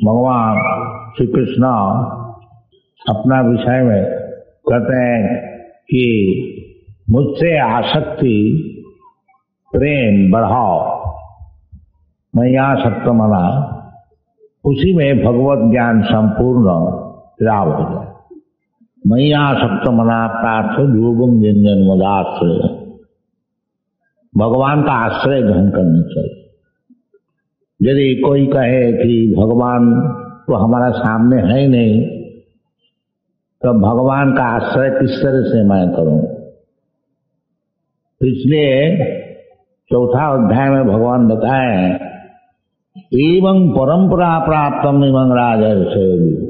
भगवान श्री कृष्ण अपना विषय में कहते हैं कि मुझसे आसक्ति प्रेम बढ़ाओ, मैं यहाँ सक्त मना, उसी में भगवत ज्ञान संपूर्ण लाभ हो जाए। मैया सप्त मना पार्थ योगम जिंजन मदाश्रय, भगवान का आश्रय ग्रहण करना चाहिए। यदि कोई कहे कि भगवान तो हमारा सामने है ही नहीं, तो भगवान का आश्रय किस तरह से मैं करूं? इसलिए चौथा अध्याय में भगवान बताए, एवं परंपरा प्राप्तम इमं राजर्षि,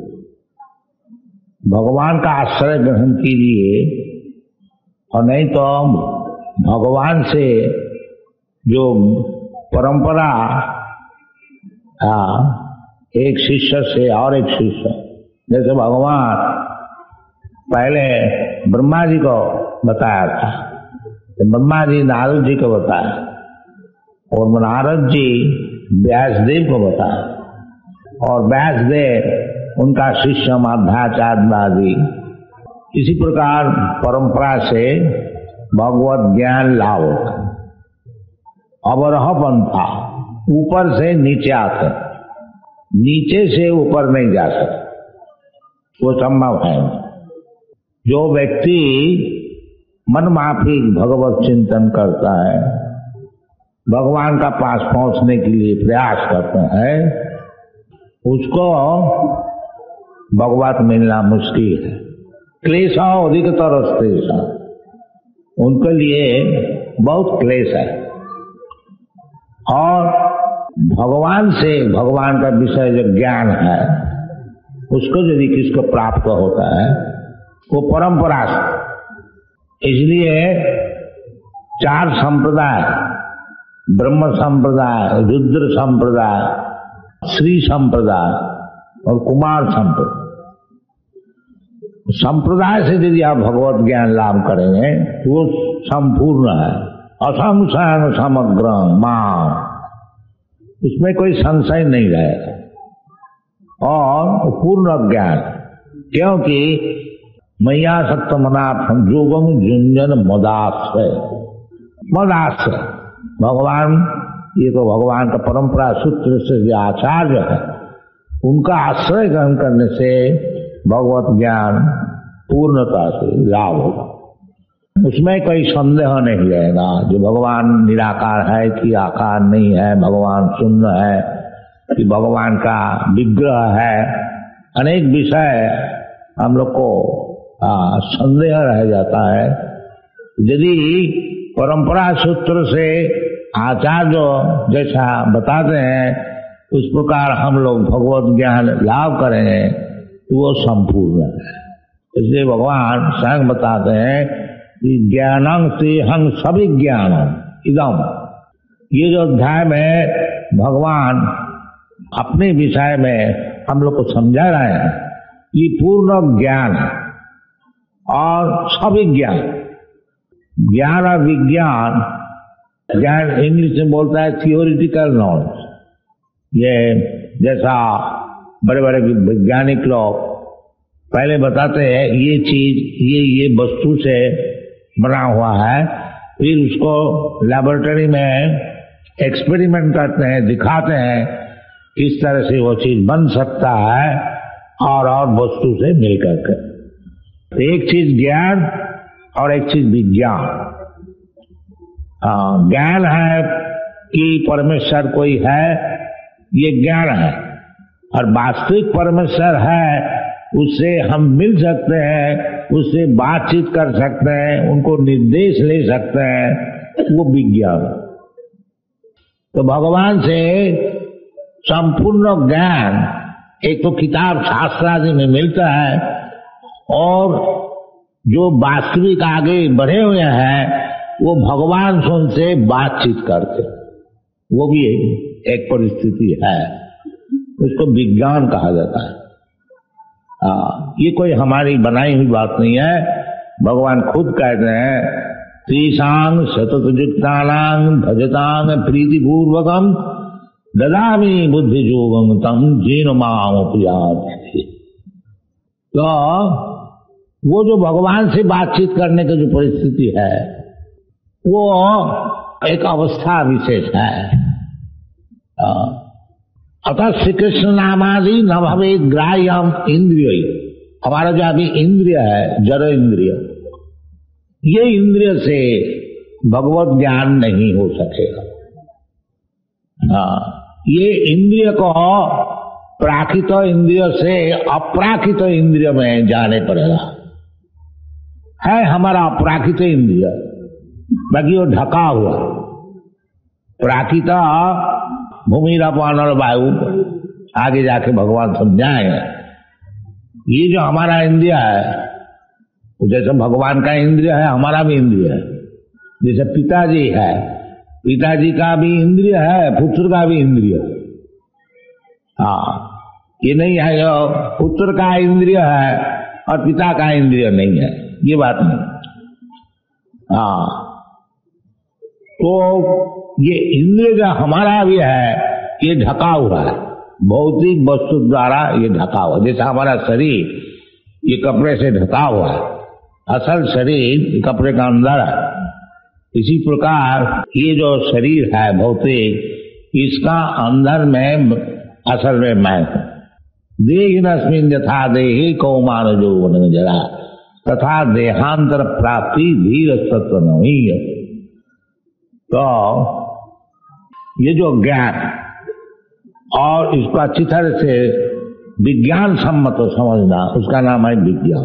भगवान का आश्रय ग्रहण कीजिए, और नहीं तो भगवान से जो परंपरा एक शिष्य से और एक शिष्य, जैसे भगवान पहले ब्रह्मा जी को बताया था, तो ब्रह्मा जी नारद जी को बताया, और नारद जी व्यासदेव को बताया, और व्यासदेव उनका शिष्य मध्वाचार्य आदि। इसी प्रकार परंपरा से भगवत ज्ञान लाभ होता। अवरह पंथा, ऊपर से नीचे आते, नीचे से ऊपर नहीं जा सकते, वो संभव है। जो व्यक्ति मन माफिक भगवत चिंतन करता है, भगवान का पास पहुंचने के लिए प्रयास करते हैं, उसको भगवत मिलना मुश्किल है। क्लेशा अधिकतर अस्तेषा, उनके लिए बहुत क्लेश है। और भगवान से, भगवान का विषय जो ज्ञान है, उसको यदि किसको प्राप्त होता है, वो परंपरा से। इसलिए 4 संप्रदाय, ब्रह्म संप्रदाय, रुद्र संप्रदाय, श्री संप्रदाय और कुमार संप्रदाय, संप्रदाय से यदि आप भगवत ज्ञान लाभ करेंगे तो वो संपूर्ण है। असंशयन समग्र मां, उसमें कोई संशय नहीं रहेगा, और पूर्ण ज्ञान। क्योंकि मैया सक्त मना संजोगम जुंजन मदाश्रय, मदाश्रय भगवान, ये तो भगवान का परंपरा सूत्र से जो आचार्य है, उनका आश्रय ग्रहण करने से भगवत ज्ञान पूर्णता से लाभ होगा। उसमें कोई संदेह नहीं रहेगा। जो भगवान निराकार है कि आकार नहीं है, भगवान शून्य है कि भगवान का विग्रह है, अनेक विषय हम लोग को संदेह रह जाता है। यदि परंपरा सूत्र से आचार्य जैसा बताते हैं, उस प्रकार हम लोग भगवत ज्ञान लाभ करेंगे तो वो संपूर्ण है। इसलिए भगवान स्वयं बताते हैं कि ज्ञानं से हम सभी ज्ञानम इदम। ये जो अध्याय में भगवान अपने विषय में हम लोग को समझा रहे हैं, ये पूर्ण ज्ञान है और सभी ज्ञान, ज्ञान और विज्ञान, ज्ञान इंग्लिश में बोलता है थियोरिटिकल नॉलेज। ये जैसा बड़े बड़े वैज्ञानिक लोग पहले बताते हैं ये चीज ये वस्तु से बना हुआ है, फिर उसको लैबोरेटरी में एक्सपेरिमेंट करते हैं, दिखाते हैं किस तरह से वो चीज बन सकता है और वस्तु से मिलकर के। तो एक चीज ज्ञान और एक चीज विज्ञान। ज्ञान है कि परमेश्वर कोई है, ये ज्ञान है, और वास्तविक परमेश्वर है, उससे हम मिल सकते हैं, उससे बातचीत कर सकते हैं, उनको निर्देश ले सकते हैं, वो विज्ञान। तो भगवान से संपूर्ण ज्ञान एक तो किताब शास्त्र आदि में मिलता है, और जो वास्तविक आगे बढ़े हुए हैं वो भगवान से उनसे बातचीत करते, वो भी एक परिस्थिति है, उसको विज्ञान कहा जाता है। ये कोई हमारी बनाई हुई बात नहीं है, भगवान खुद कहते हैं, त्रिशांग सतत युक्तानां भजतांग प्रीति पूर्वकम ददामि बुद्धि योगं तम जेन माम उपयाति। तो वो जो भगवान से बातचीत करने की जो परिस्थिति है वो एक अवस्था विशेष है। अतः श्री कृष्ण नामादि न भवे ग्राह्यम इंद्रिय। हमारा जो अभी इंद्रिय है जड़ इंद्रिय, ये इंद्रिय से भगवत ज्ञान नहीं हो सकेगा। ये इंद्रिय को प्राकृत इंद्रिय से अप्राकृत इंद्रिय में जाने पड़ेगा। है हमारा प्राकृत इंद्रिय, बाकी वो ढका हुआ। प्राकृत भूमि पान और वायु, आगे जाके भगवान समझाएंगे। ये जो हमारा इंद्रिय है, जैसे भगवान का इंद्रिय है हमारा भी इंद्रिय है। जैसे पिताजी है, पिताजी का भी इंद्रिय है, पुत्र का भी इंद्रिय। हाँ, ये नहीं है जो पुत्र का इंद्रिय है और पिता का इंद्रिय नहीं है, ये बात नहीं। हाँ, तो ये इंद्रिय जो हमारा भी है ये ढका हुआ है, भौतिक वस्तु द्वारा ये ढका हुआ। जैसे हमारा शरीर ये कपड़े से ढका हुआ है, असल शरीर कपड़े का अंदर है। इसी प्रकार ये जो शरीर है भौतिक, इसका अंदर में असल में मैं हूँ। देहिनस्मिन् यथा देहि कौमार यौवन जरा तथा देहांतर प्राप्ति धीर सत्व नहीं। तो ये जो ज्ञान और इसको अच्छी तरह से विज्ञान सम्मत समझना, उसका नाम है विज्ञान।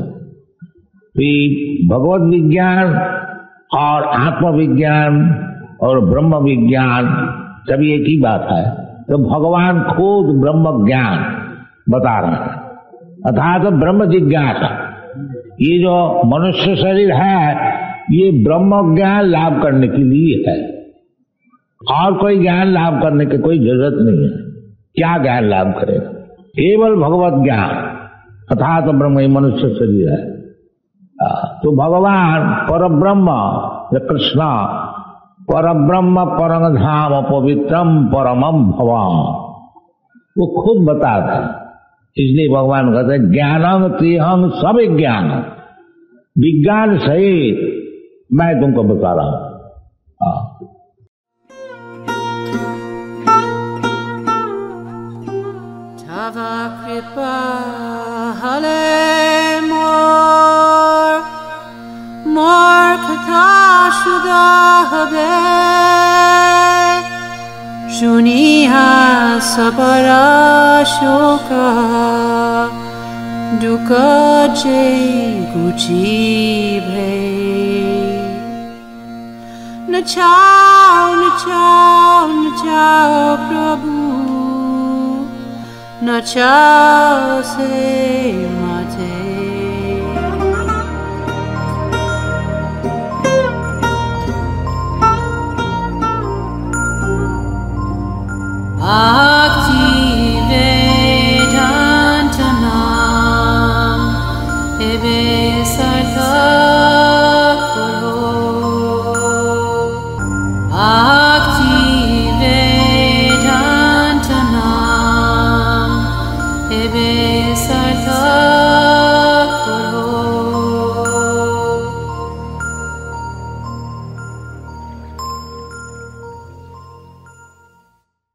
भगवत विज्ञान और आत्मविज्ञान और ब्रह्म विज्ञान सभी एक ही बात है। तो भगवान खुद ब्रह्म ज्ञान बता रहे हैं, अर्थात ब्रह्म जिज्ञासा। ये जो मनुष्य शरीर है ये ब्रह्म ज्ञान लाभ करने के लिए है, और कोई ज्ञान लाभ करने की कोई जरूरत नहीं है। क्या ज्ञान लाभ करेगा? केवल भगवत ज्ञान, अर्थात ब्रह्म ही मनुष्य शरीर है। तो भगवान परब्रह्म कृष्ण परब्रह्म परम धाम पवित्रम परमम भवान, वो खुद बताते हैं। इसलिए भगवान कहते हैं ज्ञानम तेहम सब ज्ञान, विज्ञान सहित मैं तुमको बता रहा हूं। तव कृपा हले मोर कथा शुदा हबे, शुनिहा सबरा शोका दुख चे गुची भे। नचाओ नचाओ नचाओ प्रभु, नचाओ से माते। Ah